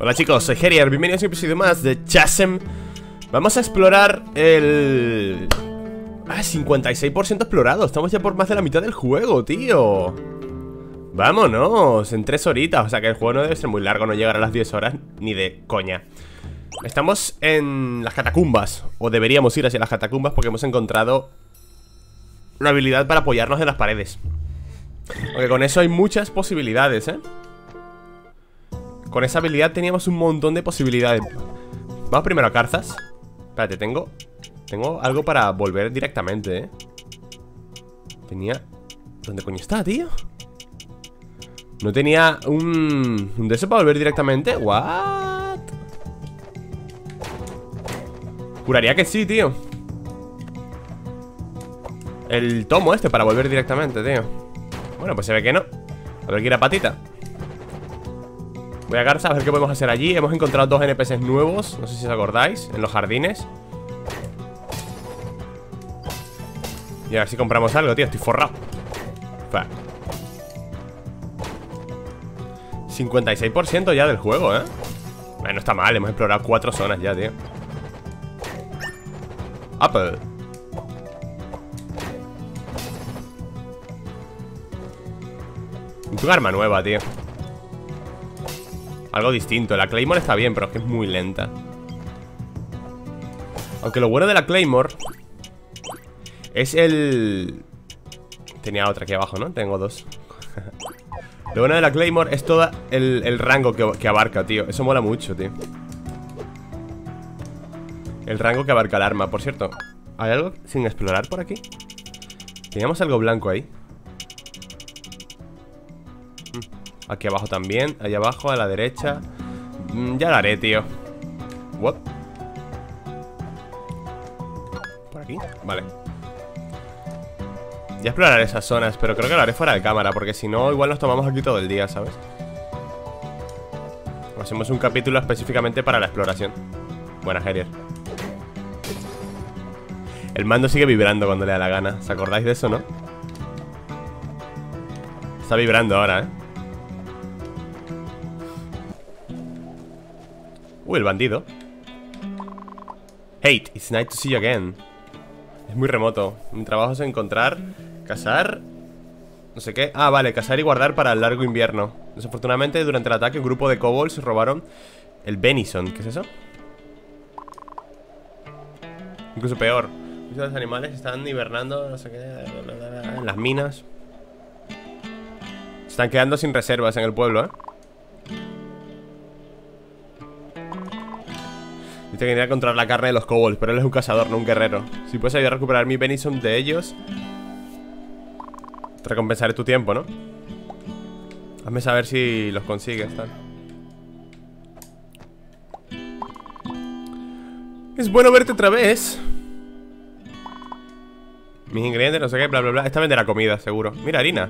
Hola chicos, soy Herier, bienvenidos a un episodio más de Chasm. Vamos a explorar el... 56% explorado, estamos ya por más de la mitad del juego, tío. Vámonos, en 3 horitas, o sea que el juego no debe ser muy largo, no llegará a las 10 horas, ni de coña. Estamos en las catacumbas, o deberíamos ir hacia las catacumbas porque hemos encontrado una habilidad para apoyarnos en las paredes. Aunque con eso hay muchas posibilidades, Con esa habilidad teníamos un montón de posibilidades. Vamos primero a Carzas. Espérate, tengo algo para volver directamente, Tenía... ¿Dónde coño está, tío? No tenía un de eso para volver directamente. ¿What? Juraría que sí, tío. El tomo este para volver directamente, tío. Bueno, pues se ve que no. A ver, que ir a patita. Voy a Garza a ver qué podemos hacer allí. Hemos encontrado 2 NPCs nuevos. No sé si os acordáis. En los jardines. Y a ver si compramos algo, tío. Estoy forrado. 56% ya del juego, Bueno, no está mal. Hemos explorado 4 zonas ya, tío. Apple. Un arma nueva, tío. Algo distinto, la Claymore está bien, pero es que es muy lenta. Aunque lo bueno de la Claymore es el... Tenía otra aquí abajo, ¿no? Tengo 2. Lo bueno de la Claymore es todo el rango que abarca, tío. Eso mola mucho, tío. El rango que abarca el arma. Por cierto, ¿hay algo sin explorar por aquí? Teníamos algo blanco ahí. Aquí abajo también, allá abajo, a la derecha. Ya lo haré, tío. What? ¿Por aquí? Vale. Ya exploraré esas zonas, pero creo que lo haré fuera de cámara, porque si no, igual nos tomamos aquí todo el día, ¿sabes? Hacemos un capítulo específicamente para la exploración. Buena, Herier. El mando sigue vibrando cuando le da la gana. ¿Os acordáis de eso, no? Está vibrando ahora, el bandido. Hate, it's nice to see you again. Es muy remoto. Mi trabajo es encontrar, cazar, no sé qué. Ah, vale, cazar y guardar para el largo invierno. Desafortunadamente, durante el ataque, un grupo de kobolds robaron el venison. ¿Qué es eso? Incluso peor. Muchos de los animales están hibernando, no sé qué, en las minas. Se están quedando sin reservas en el pueblo, Dice que quería encontrar la carne de los kobolds, pero él es un cazador, no un guerrero. Si puedes ayudar a recuperar mi venison de ellos, te recompensaré tu tiempo, ¿no? Hazme saber si los consigues, tal. Es bueno verte otra vez. Mis ingredientes, no sé qué, bla, bla, bla. Esta venderá comida, seguro. Mira, harina.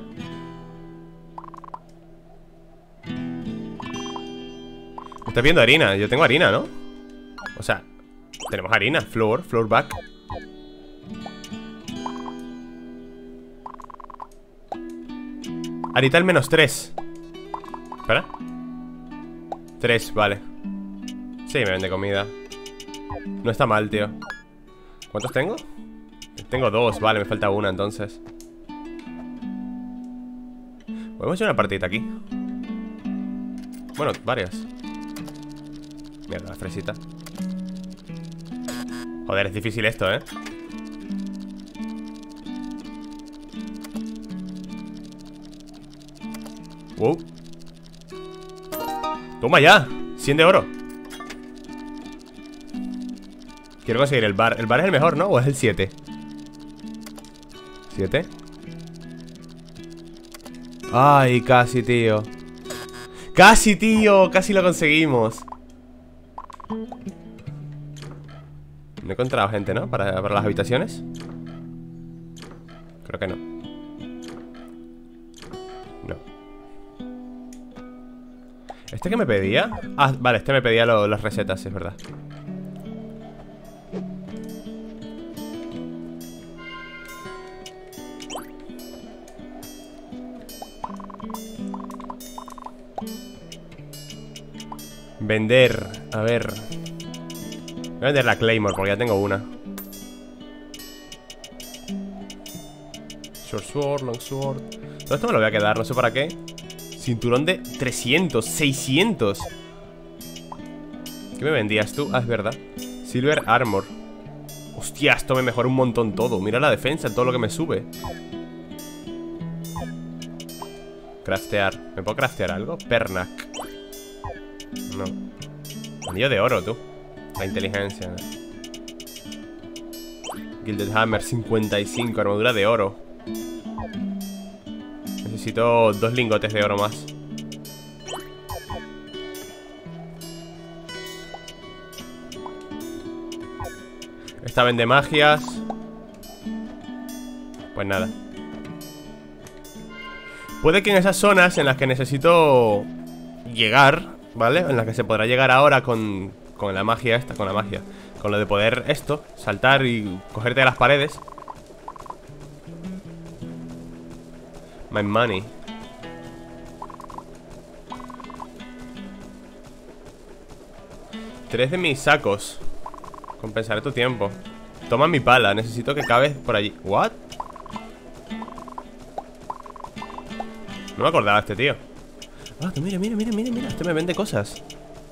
¿Estás viendo harina? Yo tengo harina, ¿no? O sea, tenemos harina, flour back. Harina el -3. Espera. 3, vale. Sí, me vende comida. No está mal, tío. ¿Cuántos tengo? Tengo 2, vale, me falta una entonces. Podemos hacer una partida aquí. Bueno, varias. Mierda, la fresita. Joder, es difícil esto, Wow. Toma ya, 100 de oro. Quiero conseguir el bar. ¿El bar es el mejor, no? ¿O es el 7? 7. Ay, casi, tío. Casi, tío, casi lo conseguimos. No he encontrado gente, ¿no? Para las habitaciones. Creo que no. No. ¿Este que me pedía? Ah, vale, este me pedía las recetas, es verdad. Vender, a ver. Voy a vender la Claymore porque ya tengo una. Short sword, long sword. Todo esto me lo voy a quedar, no sé para qué. Cinturón de 300, 600. ¿Qué me vendías tú? Ah, es verdad. Silver armor. Hostia, esto me mejora un montón todo. Mira la defensa, todo lo que me sube. Craftear. ¿Me puedo craftear algo? Pernac. No. Anillo de oro, tú. La inteligencia. Gilded Hammer, 55. Armadura de oro. Necesito 2 lingotes de oro más. Esta vende magias. Pues nada. Puede que en esas zonas en las que necesito llegar, ¿vale? En las que se podrá llegar ahora con la magia esta, con la magia. Con lo de poder esto, saltar y cogerte de las paredes. My money. Tres de mis sacos. Compensaré tu tiempo. Toma mi pala, necesito que cabes por allí. ¿What? No me acordaba este tío. Ah, mira, mira, mira, mira, mira. Este me vende cosas.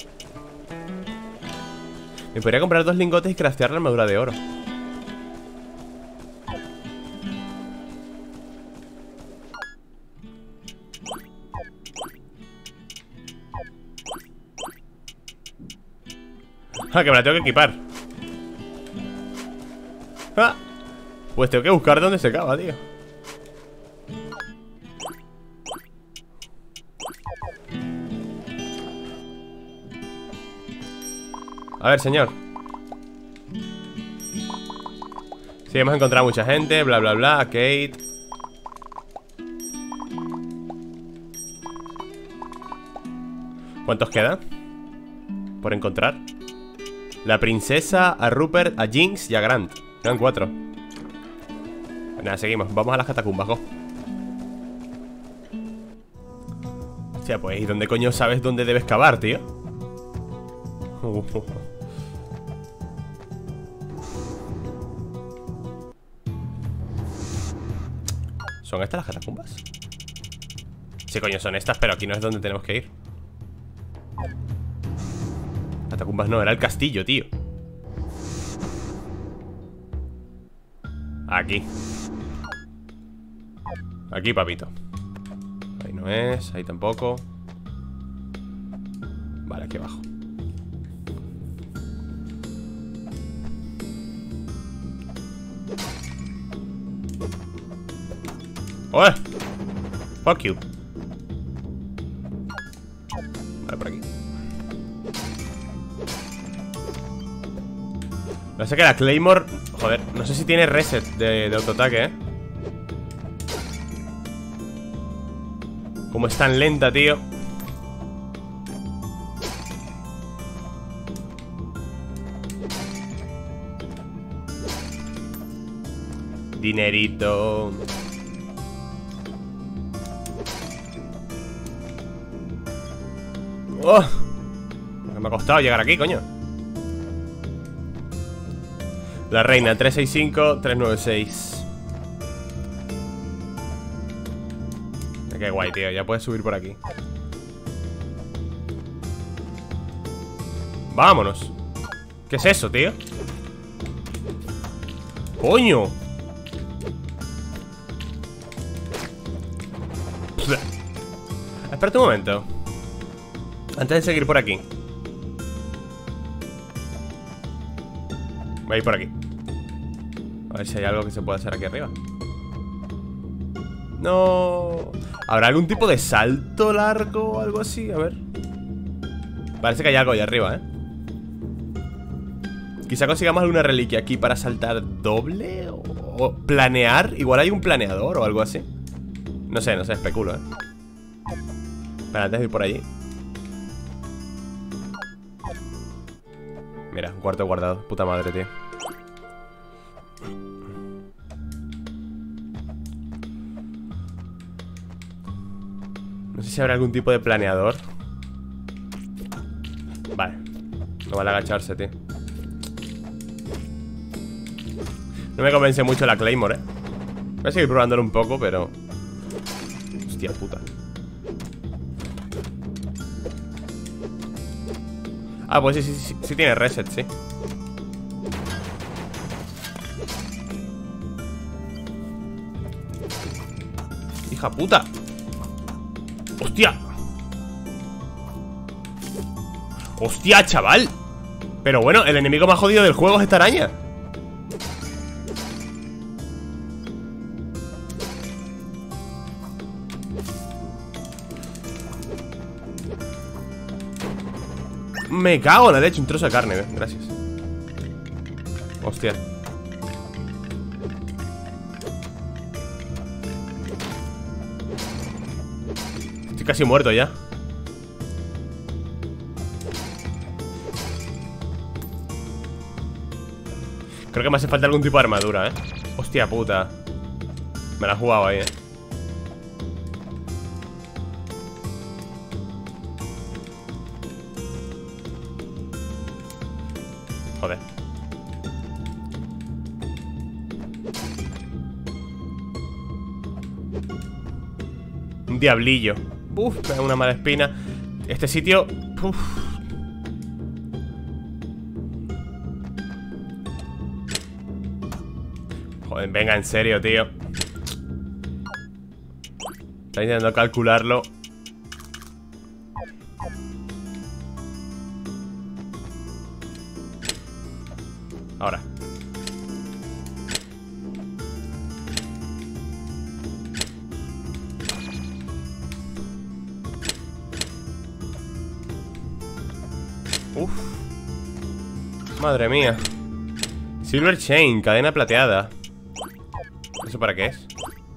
Me podría comprar 2 lingotes y craftear la armadura de oro. Ah, que me la tengo que equipar. Ah, pues tengo que buscar dónde se cava, tío. A ver, señor. Sí, hemos encontrado mucha gente, bla, bla, bla. Kate. ¿Cuántos quedan? Por encontrar. La princesa, a Rupert, a Jinx y a Grant. Quedan 4. Pues nada, seguimos. Vamos a las catacumbas, go. Hostia, pues ¿y dónde coño sabes dónde debes cavar, tío? ¿Son estas las catacumbas? Sí, coño, son estas, pero aquí no es donde tenemos que ir. Catacumbas no, era el castillo, tío. Aquí. Aquí, papito. Ahí no es, ahí tampoco. Vale, aquí abajo. ¡Oye! Fuck you. Vale, por aquí. No sé que la Claymore... Joder, no sé si tiene reset de autoataque, ¿eh? Como es tan lenta, tío. Dinerito. ¡Oh! Me ha costado llegar aquí, coño. La reina, 365, 396. Qué guay, tío, ya puedes subir por aquí. Vámonos. ¿Qué es eso, tío? ¡Coño! Espérate un momento. Antes de seguir por aquí, voy a ir por aquí. A ver si hay algo que se pueda hacer aquí arriba. No. ¿Habrá algún tipo de salto largo o algo así? A ver. Parece que hay algo ahí arriba, ¿eh? Quizá consigamos alguna reliquia aquí para saltar doble o planear. Igual hay un planeador o algo así. No sé, especulo, ¿eh? Espera, antes de ir por allí. Mira, un cuarto guardado. Puta madre, tío. No sé si habrá algún tipo de planeador. Vale. No vale agacharse, tío. No me convence mucho la Claymore, Voy a seguir probándolo un poco, pero... Hostia puta. Ah, pues sí tiene reset, sí. Hija puta. ¡Hostia! ¡Hostia, chaval! Pero bueno, el enemigo más jodido del juego es esta araña. Me cago en la leche, un trozo de carne, gracias. Hostia. Estoy casi muerto ya. Creo que me hace falta algún tipo de armadura, Hostia puta. Me la he jugado ahí, Joder. Un diablillo. Uf, me da una mala espina. Este sitio... Uf. Joder, venga, en serio, tío. Está intentando calcularlo. Ahora. Uf. Madre mía. Silver Chain, cadena plateada. ¿Eso para qué es?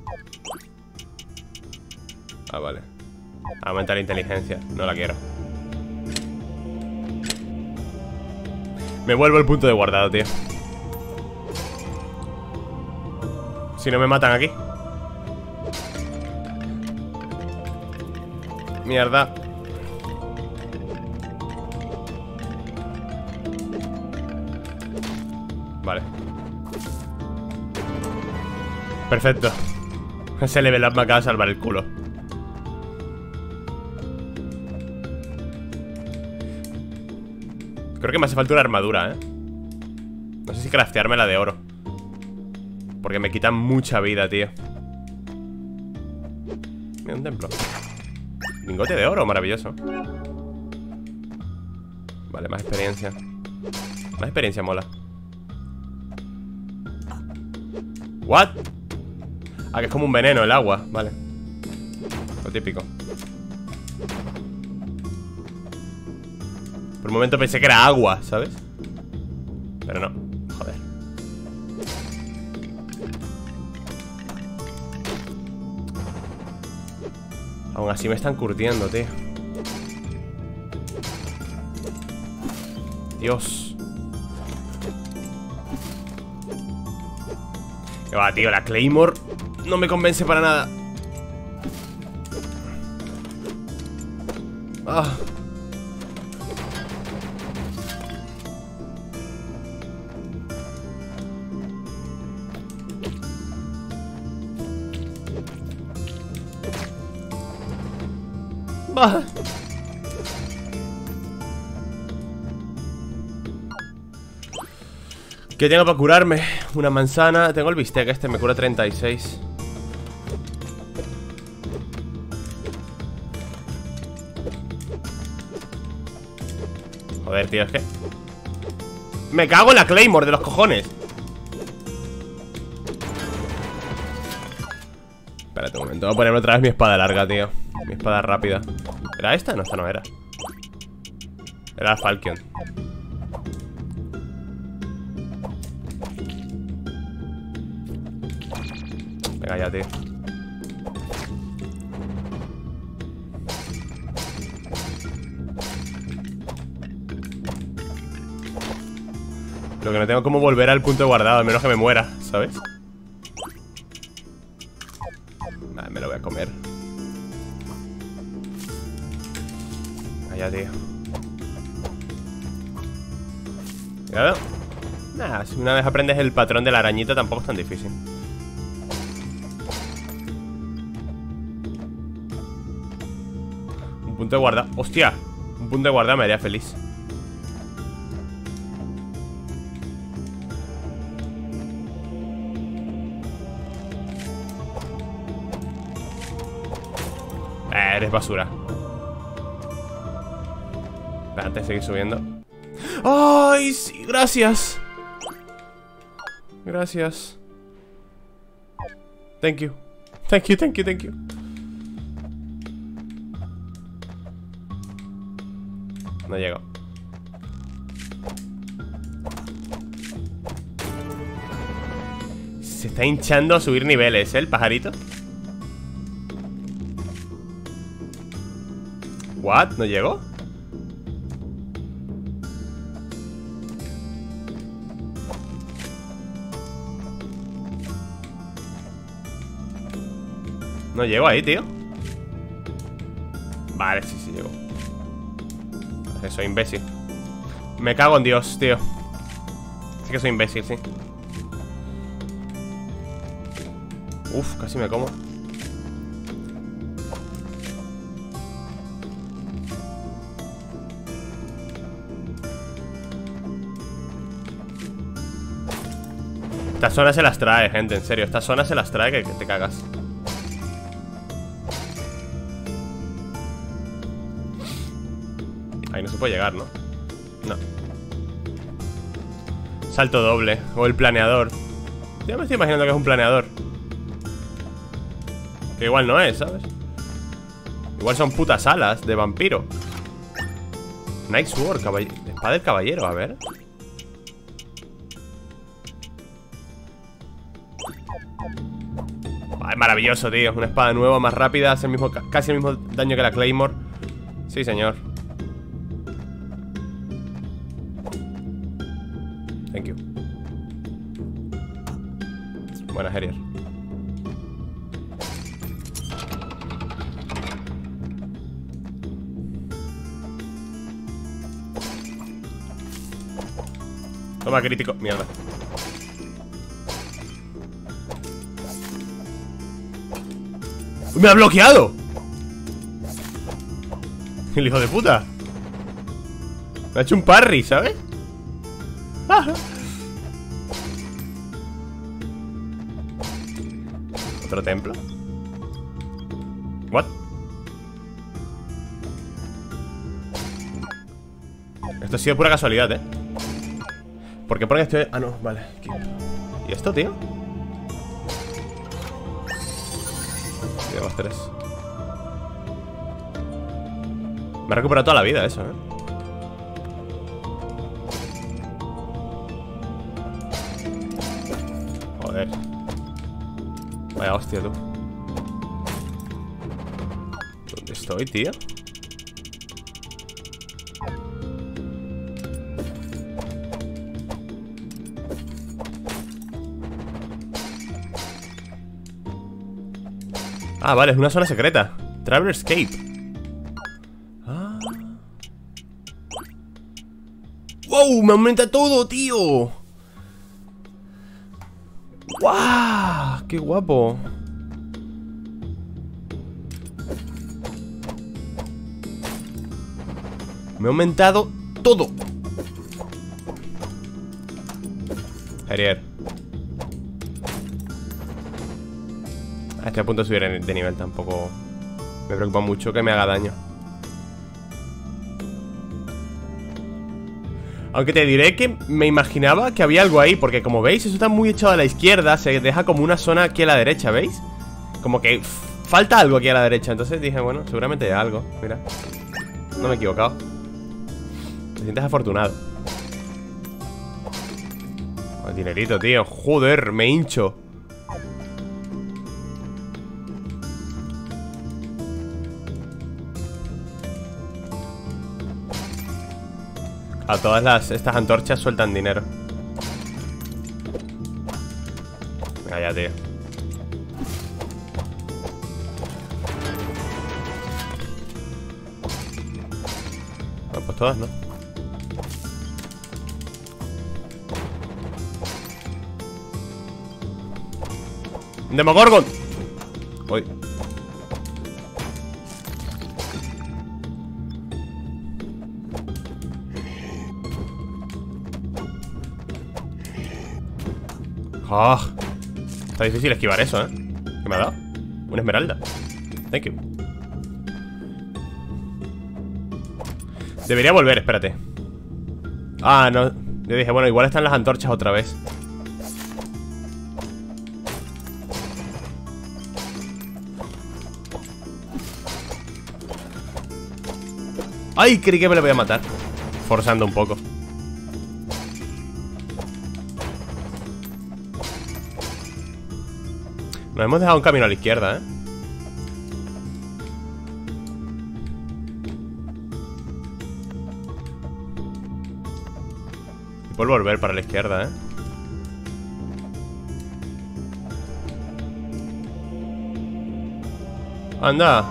Ah, vale. Aumenta la inteligencia, no la quiero. Me vuelvo al punto de guardado, tío. Si no me matan aquí. Mierda. Vale. Perfecto. Ese level up me acaba de salvar el culo. Creo que me hace falta una armadura, No sé si craftearme la de oro, porque me quitan mucha vida, tío. Mira, un templo. Lingote de oro, maravilloso. Vale, más experiencia. Más experiencia mola. ¿What? Ah, que es como un veneno el agua, vale. Lo típico. Por un momento pensé que era agua, ¿sabes? Pero no, joder. Aún así me están curtiendo, tío. Dios. Que va, tío, la Claymore no me convence para nada. Ah. Bah. ¿Qué tengo para curarme? Una manzana. Tengo el bistec este, me cura 36. Joder, tío, es que... Me cago en la Claymore de los cojones. Espérate un momento, voy a ponerme otra vez mi espada larga, tío. Mi espada rápida. ¿Era esta? No, esta no era. Era la Falcon. Venga ya, tío. Lo que no tengo como volver al punto de guardado, al menos que me muera, ¿sabes? Vale, me lo voy a comer. Allá, tío. Cuidado. Nada, si una vez aprendes el patrón de la arañita tampoco es tan difícil. Un punto de guardado. ¡Hostia! Un punto de guardado me haría feliz. Eres basura. Espera, antes de seguir subiendo. ¡Ay, sí! Gracias. Gracias. Thank you. Thank you, thank you, thank you. No llego. Se está hinchando a subir niveles, ¿eh? El pajarito. ¿What? ¿No llegó? No llego ahí, tío. Vale, sí, sí llego. Soy imbécil. Me cago en Dios, tío. Sí que soy imbécil, sí. Uf, casi me como. Estas zonas se las trae, gente, en serio. Estas zonas se las trae que te cagas. Ahí no se puede llegar, ¿no? No. Salto doble. O el planeador. Yo me estoy imaginando que es un planeador. Que igual no es, ¿sabes? Igual son putas alas de vampiro. Night Sword, espada del caballero, a ver. Ay, maravilloso, tío. Una espada nueva, más rápida, hace el mismo, casi el mismo daño que la Claymore. Sí, señor. Thank you. Buena, Harrier. Toma, crítico. Mierda. ¡Uy, me ha bloqueado! El hijo de puta. Me ha hecho un parry, ¿sabes? ¡Ah! ¿Otro templo? ¿What? Esto ha sido pura casualidad, ¿eh? Porque pone que estoy... Ah, no, vale. ¿Y esto, tío? Llevamos 3. Me ha recuperado toda la vida eso, ¿eh? Joder. Vaya hostia, tú. ¿Dónde estoy, tío? Ah, vale, es una zona secreta. Traveler's Escape. Ah. ¡Wow! ¡Me aumenta todo, tío! ¡Guau! ¡Qué guapo! Me ha aumentado todo. Harrier. Estoy a punto de subir de nivel, tampoco me preocupa mucho que me haga daño. Aunque te diré que me imaginaba que había algo ahí, porque como veis, eso está muy echado a la izquierda. Se deja como una zona aquí a la derecha, ¿veis? Como que falta algo aquí a la derecha. Entonces dije, bueno, seguramente hay algo. Mira, no me he equivocado. Te sientes afortunado. Oh, el dinerito, tío. Joder, me hincho. A todas estas antorchas sueltan dinero. Venga ya, tío. Bueno, pues todas, ¿no? ¡Demogorgon! Uy. Oh, está difícil esquivar eso, ¿eh? ¿Qué me ha dado? Una esmeralda. Thank you. Debería volver, espérate. Ah, no. Yo dije, bueno, igual están las antorchas otra vez. Ay, creí que me lo voy a matar. Forzando un poco. Nos hemos dejado un camino a la izquierda, ¿eh? Y por volver para la izquierda, ¿eh? Anda.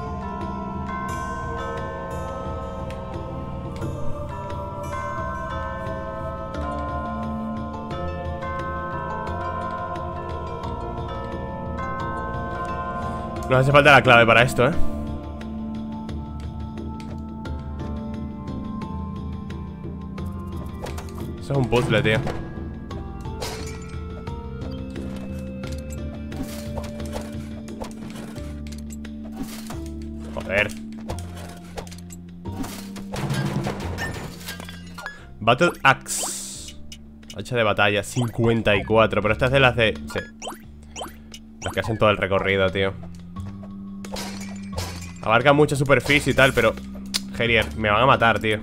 Nos hace falta la clave para esto, ¿eh? Eso es un puzzle, tío. Joder. Battle Axe. Hacha de batalla, 54. Pero esta es de las de... Sí. Las que hacen todo el recorrido, tío. Abarca mucha superficie y tal, pero... Gerier, me van a matar, tío.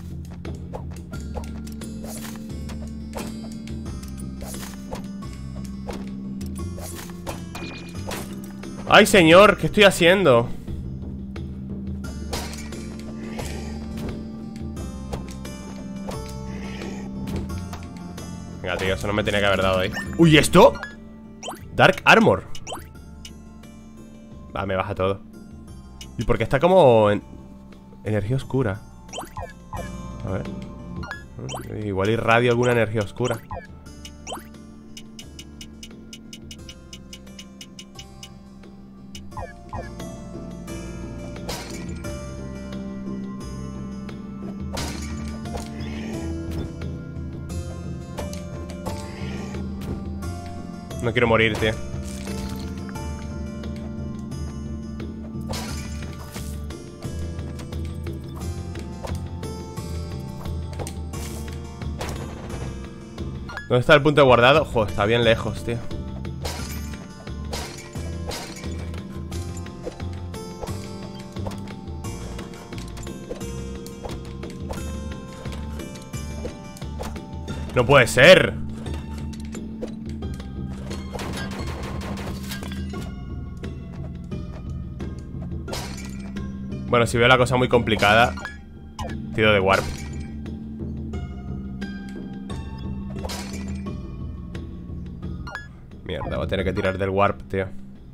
¡Ay, señor! ¿Qué estoy haciendo? Venga, tío, eso no me tenía que haber dado ahí. ¡Uy, esto! Dark Armor. Va, me baja todo. ¿Y por qué está como en energía oscura? A ver. Igual irradio alguna energía oscura. No quiero morir, tío. ¿Dónde está el punto de guardado? Joder, está bien lejos, tío. ¡No puede ser! Bueno, si veo la cosa muy complicada, tiro de warp. Mierda, voy a tener que tirar del warp, tío.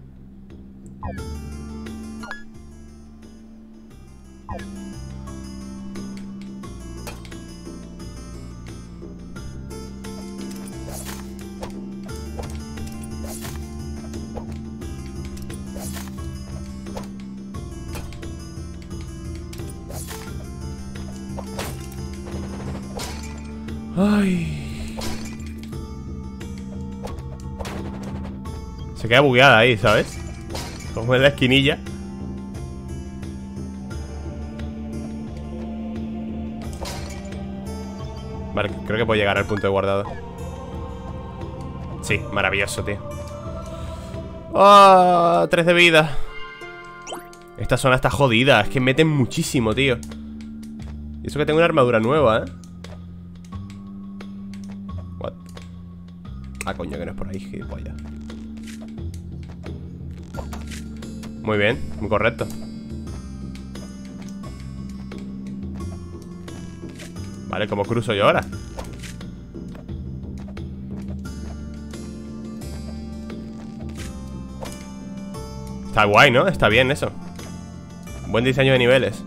Ay. Se queda bugueada ahí, ¿sabes? Como en la esquinilla. Vale, creo que puedo llegar al punto de guardado. Sí, maravilloso, tío. ¡Ah! 3 de vida. Esta zona está jodida. Es que meten muchísimo, tío. Y eso que tengo una armadura nueva, ¿eh? What? Ah, coño, que no es por ahí, gilipollas. Muy bien, muy correcto. Vale, ¿cómo cruzo yo ahora? Está guay, ¿no? Está bien eso. Buen diseño de niveles.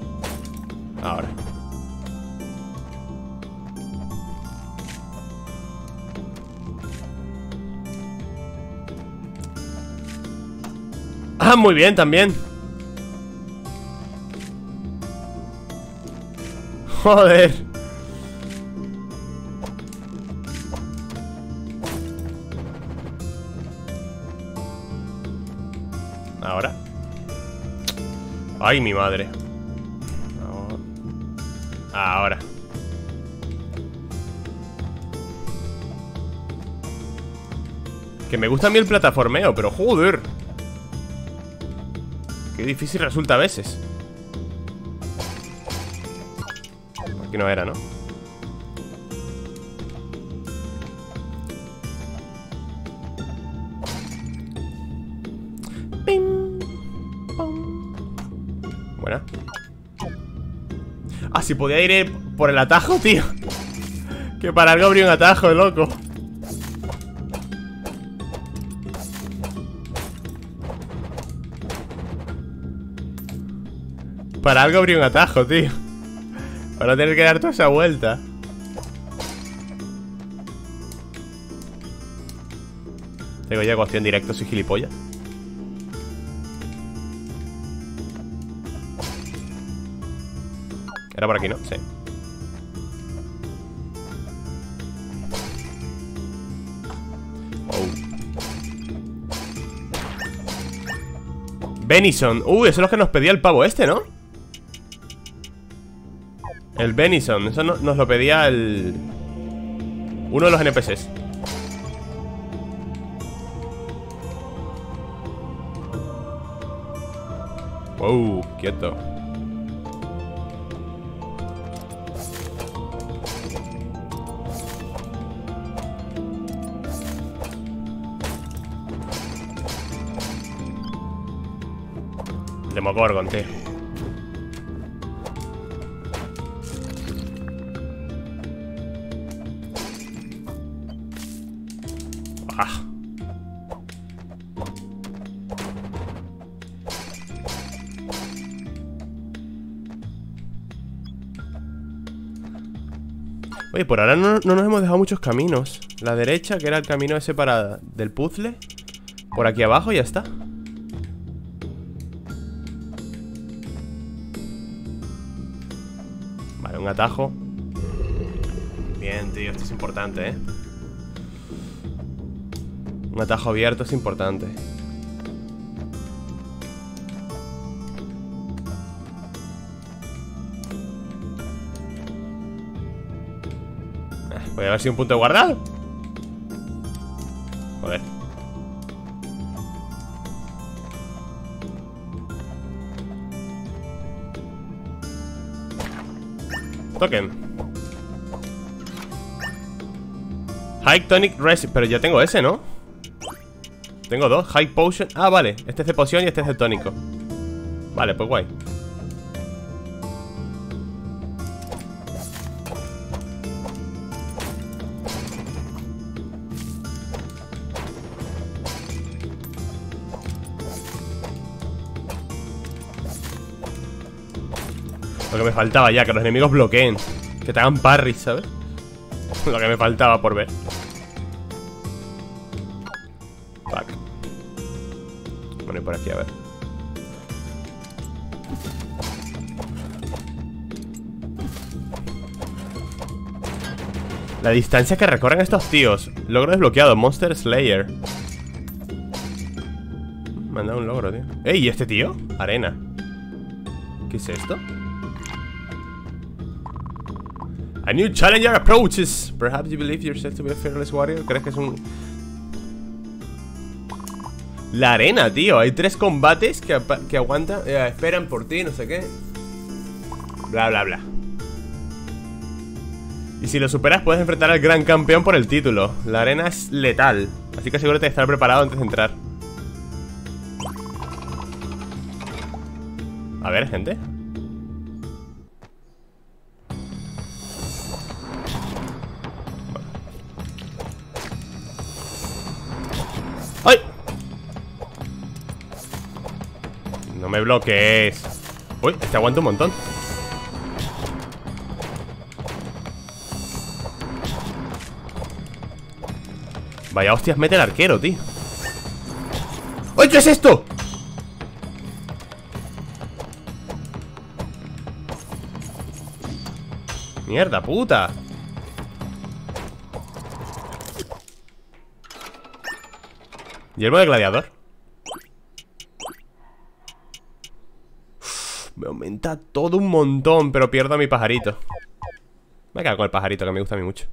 Ahora. muy bien también. Joder. Ahora. Ay, mi madre. Ahora. Que me gusta a mí el plataformeo, pero joder. Qué difícil resulta a veces. Aquí no era, ¿no? Pim, pum. Buena. Ah, si podía ir por el atajo, tío. Que para algo habría un atajo, loco. Para algo habría un atajo, tío. Para tener que dar toda esa vuelta. Tengo ya cuestión directo, soy gilipollas. Era por aquí, ¿no? Sí. Oh. Venison. Eso es lo que nos pedía el pavo este, ¿no? El Venison. Eso nos lo pedía el... uno de los NPCs. Wow, quieto. Demogorgon, tío. Ah. Oye, por ahora no nos hemos dejado muchos caminos. La derecha, que era el camino ese para del puzzle. Por aquí abajo y ya está. Vale, un atajo. Bien, tío, esto es importante, ¿eh? Un atajo abierto es importante. Voy a ver si un punto guardado. Joder. Token. High Tonic Resin. Pero ya tengo ese, ¿no? Tengo dos. High Potion. Ah, vale. Este es de poción y este es de tónico. Vale, pues guay. Lo que me faltaba ya, que los enemigos bloqueen. Que te hagan parries, ¿sabes? Lo que me faltaba por ver. Fuck. Bueno, y por aquí, a ver. La distancia que recorren estos tíos. Logro desbloqueado, Monster Slayer. Me han dado un logro, tío. ¡Ey! ¿Y este tío? Arena. ¿Qué es esto? A new challenger approaches. Perhaps you believe yourself to be a fearless warrior. ¿Crees que es un...? La arena, tío. Hay 3 combates que aguantan, esperan por ti, no sé qué. Bla, bla, bla. Y si lo superas puedes enfrentar al gran campeón por el título. La arena es letal, así que asegúrate de estar preparado antes de entrar. A ver, gente. ¡Ay! No me bloquees. Uy, este aguanta un montón. Vaya hostias mete el arquero, tío. ¡Ay! ¿Qué es esto? Mierda, puta. Yelmo de gladiador. Me aumenta todo un montón, pero pierdo a mi pajarito. Me quedo con el pajarito, que me gusta a mí mucho.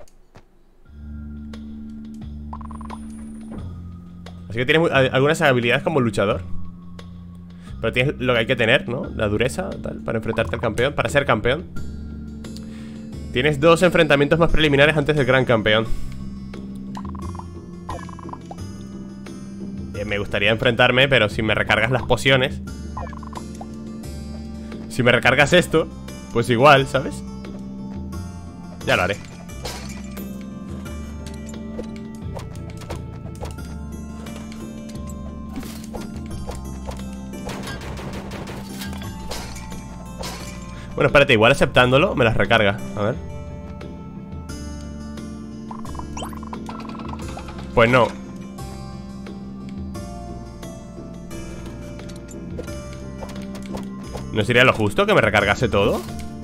Así que tienes algunas habilidades como luchador. Pero tienes lo que hay que tener, ¿no? La dureza, tal, para enfrentarte al campeón, para ser campeón. Tienes 2 enfrentamientos más preliminares antes del gran campeón. Me gustaría enfrentarme, pero si me recargas las pociones, si me recargas esto, pues igual, ¿sabes? Ya lo haré. Bueno, espérate, igual aceptándolo me las recarga. A ver. Pues no. ¿No sería lo justo que me recargase todo?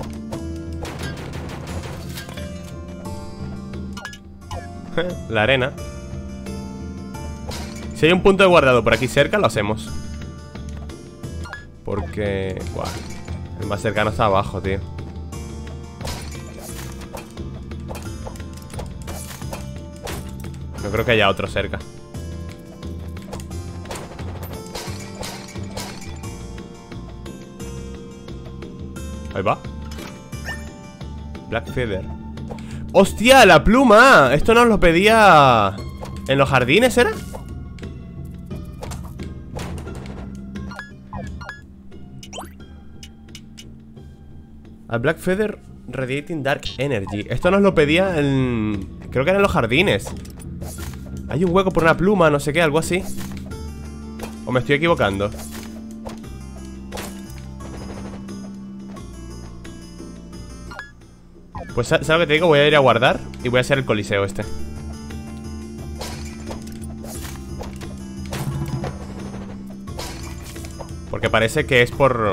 La arena. Si hay un punto de guardado por aquí cerca, lo hacemos. Porque... Buah, el más cercano está abajo, tío. No creo que haya otro cerca. Ahí va. Black Feather. ¡Hostia! ¡La pluma! Esto nos lo pedía... ¿En los jardines era? A Black Feather Radiating Dark Energy. Esto nos lo pedía en... Creo que era en los jardines. Hay un hueco por una pluma, no sé qué, algo así. ¿O me estoy equivocando? Pues ¿sabes lo que te digo? Voy a ir a guardar y voy a hacer el coliseo este. Porque parece que es por...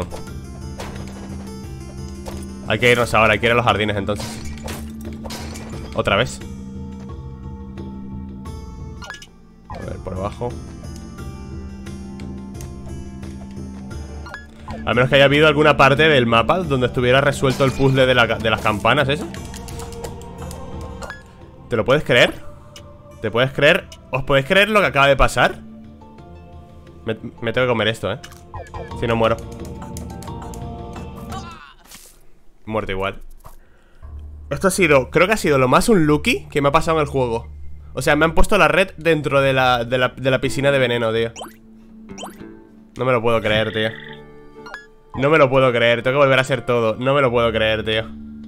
Hay que irnos ahora, hay que ir a los jardines entonces. Otra vez. A ver, por abajo. A menos que haya habido alguna parte del mapa donde estuviera resuelto el puzzle de las campanas, ¿eso? ¿Te lo puedes creer? ¿Te puedes creer? ¿Os podéis creer lo que acaba de pasar? Me tengo que comer esto, ¿eh? Si no muero. Muerto igual. Esto ha sido, creo que ha sido lo más unlucky que me ha pasado en el juego. O sea, me han puesto la red dentro de la piscina de veneno, tío. No me lo puedo creer, tío. No me lo puedo creer, tengo que volver a hacer todo. No me lo puedo creer, tío.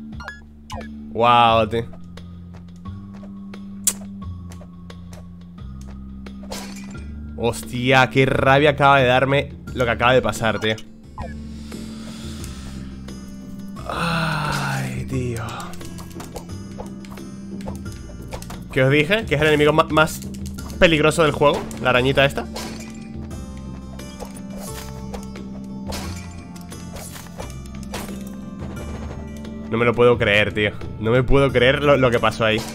Wow, tío. Hostia, qué rabia acaba de darme lo que acaba de pasar, tío. Ay, tío. ¿Qué os dije? Que es el enemigo más peligroso del juego. La arañita esta. No me lo puedo creer, tío. No me puedo creer lo que pasó ahí.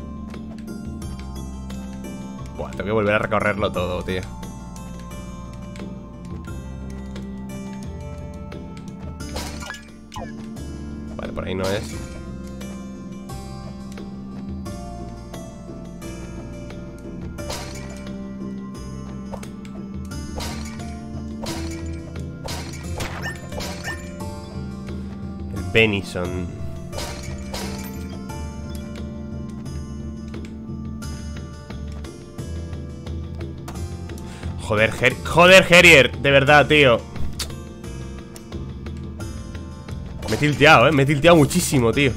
Buah, tengo que volver a recorrerlo todo, tío. Vale, por ahí no es. Benison. Joder, Harrier, de verdad, tío. Me he tilteado, me he tilteado muchísimo, tío.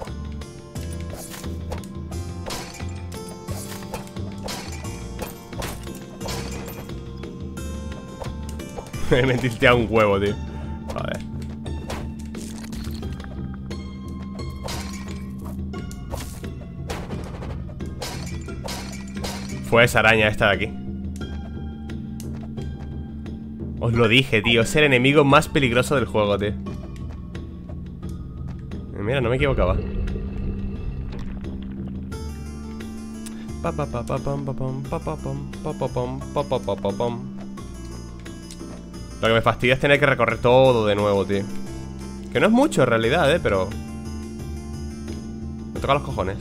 Me he tilteado un huevo, tío. Joder. Fue esa araña esta de aquí. Os lo dije, tío. Es el enemigo más peligroso del juego, tío. Mira, no me equivocaba. Lo que me fastidia es tener que recorrer todo de nuevo, tío. Que no es mucho en realidad, pero me toca los cojones.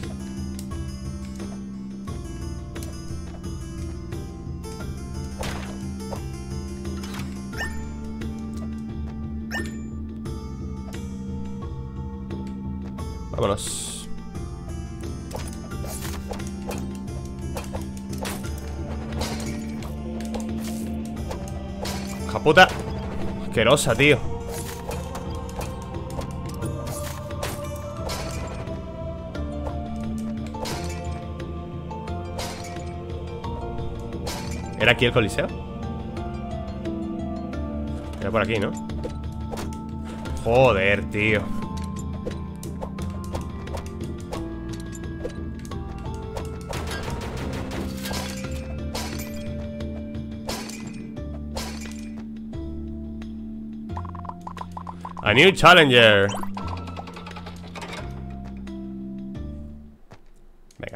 Vámonos. ¡Hija puta! Asquerosa, tío. ¿Era aquí el coliseo? Era por aquí, ¿no? Joder, tío. A new challenger. Venga.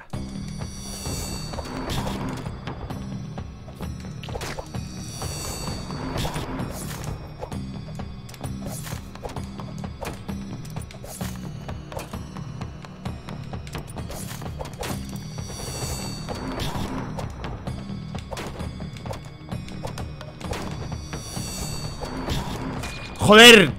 ¡Joder!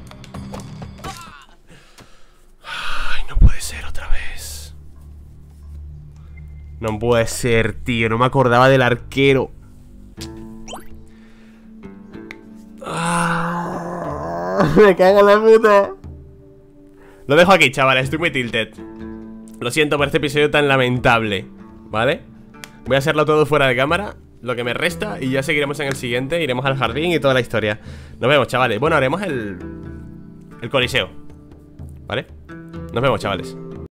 No puede ser, tío. No me acordaba del arquero. Me cago en la puta. Lo dejo aquí, chavales. Estoy muy tilted. Lo siento por este episodio tan lamentable, ¿vale? Voy a hacerlo todo fuera de cámara, lo que me resta, y ya seguiremos en el siguiente. Iremos al jardín y toda la historia. Nos vemos, chavales. Bueno, haremos el coliseo, ¿vale? Nos vemos, chavales.